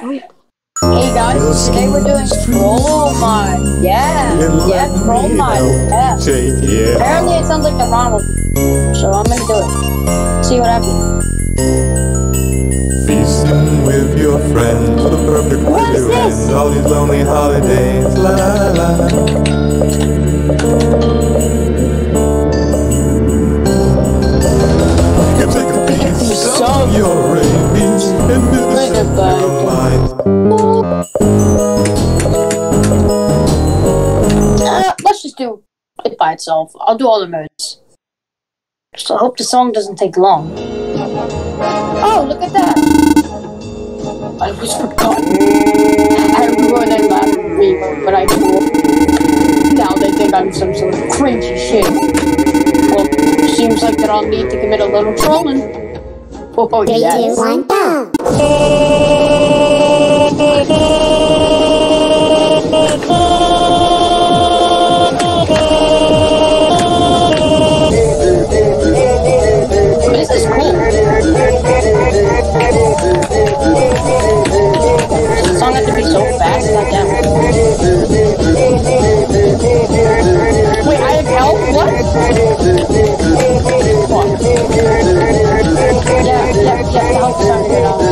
Hey guys, today we're doing troll mod. Yeah, troll mod. Yeah. Apparently it sounds like the Ronald, so I'm gonna do it. See what happens. Feasting with your friends, the perfect way to end all these lonely holidays. La la la. You take a piece of your rabies into the center of mind. Let's just do it by itself. I'll do all the modes. So I hope the song doesn't take long. Oh, look at that! I was forgotten. I remember they laughed at me, but I now they think I'm some sort of cringy shit. Well, seems like that I'll need to commit a little trolling. Oh, yes. 3, 2, 1, go! This is cool. The song had to be so fast, like that. Wait, I have help? What? What? Yeah, the help started it off.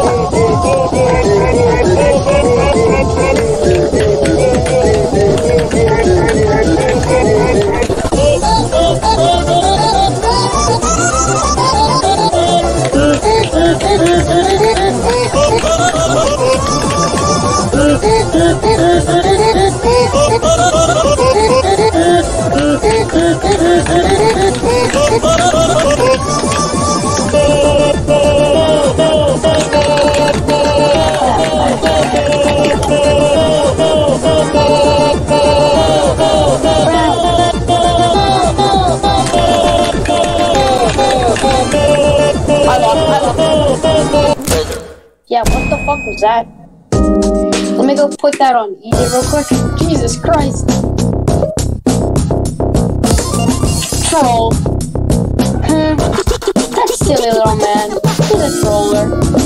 Yeah, what the fuck was that? Let me go put that on easy real quick. Jesus Christ. Troll. That silly little man. He's a troller.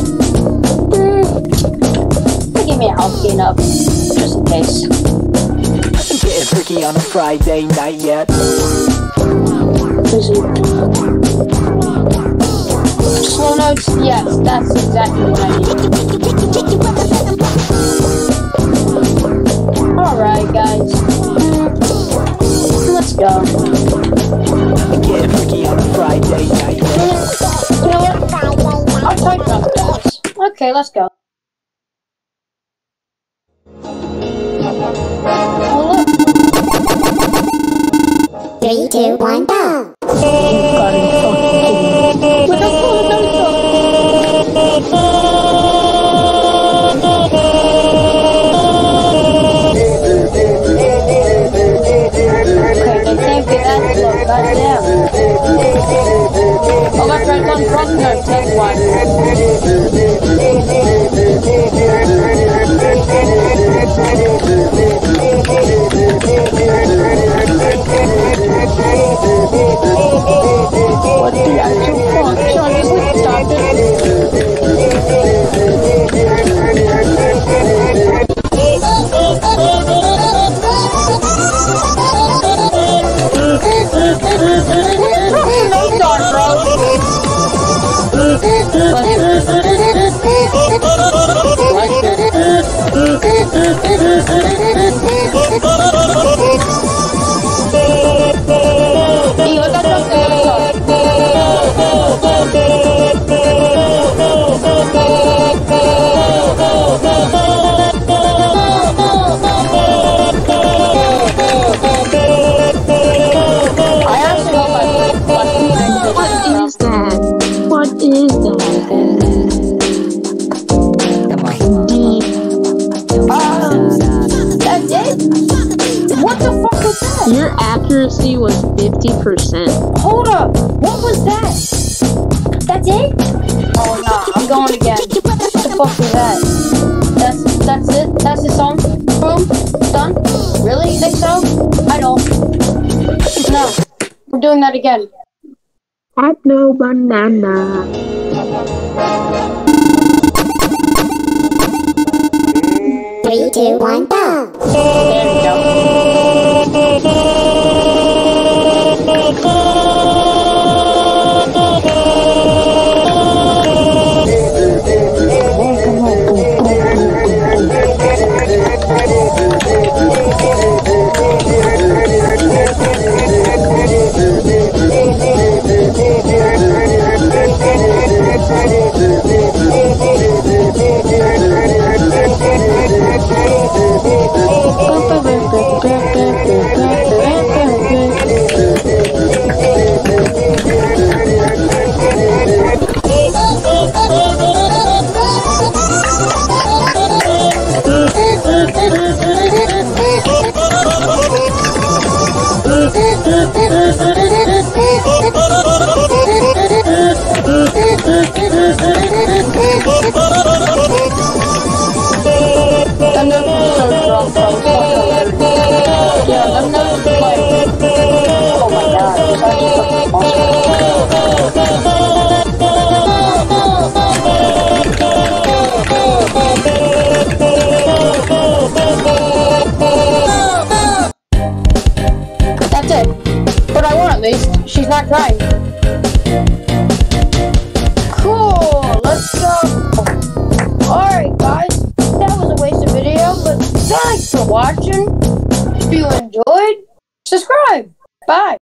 Give me a health gain up, just in case. Getting freaky on a Friday night yet? Slow notes, yes, that's exactly what I need. Alright, guys. Let's go. Getting freaky on a Friday night. You know what? I'll type up this. Okay, let's go. Oh, look. 3, 2, 1, go! Oh, that's right, it's on front notes, that's why. What the actual fuck? Sean, just like stop it. No dark, bro. Your accuracy was 50%. Hold up! What was that? That's it? Oh no, I'm going again. What the fuck was that? That's it? That's the song? Boom? Done? Really? You think so? I don't. No. We're doing that again. At no banana. 3, 2, 1, go! There we go. That's it. But I won at least. She's not crying. Cool. Let's go. Alright guys. That was a wasted video, but thanks for watching. If you enjoyed, subscribe. Bye.